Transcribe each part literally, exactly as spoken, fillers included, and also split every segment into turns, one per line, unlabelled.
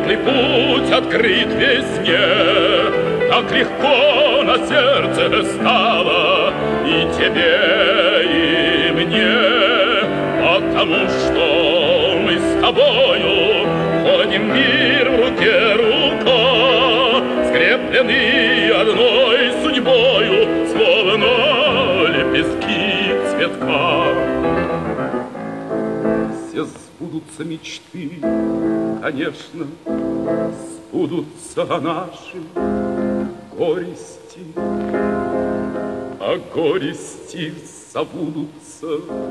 Светлый путь открыт весне, так легко на сердце стало и тебе, и мне, потому что мы с тобою ходим мир в руке рука, скреплены одной судьбою, словно лепестки цветка. Все сбудутся мечты, конечно, сбудутся наши горести, а горести забудутся.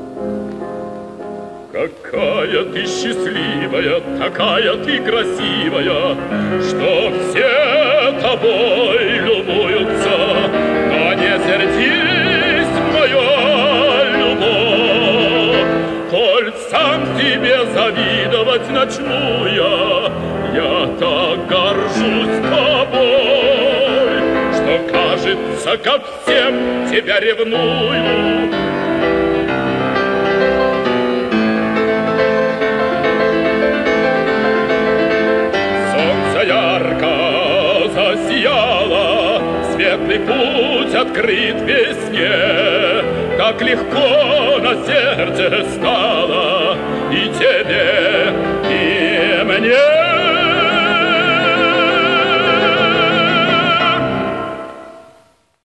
Какая ты счастливая, такая ты красивая, что все тобой любуются. Но не сердись, моя любовь, коль сам тебе завидовать начну я, я так горжусь тобой, что кажется, ко всем тебя ревную. Ярко засияла, светлый путь открыт весне, так легко на сердце стало и тебе,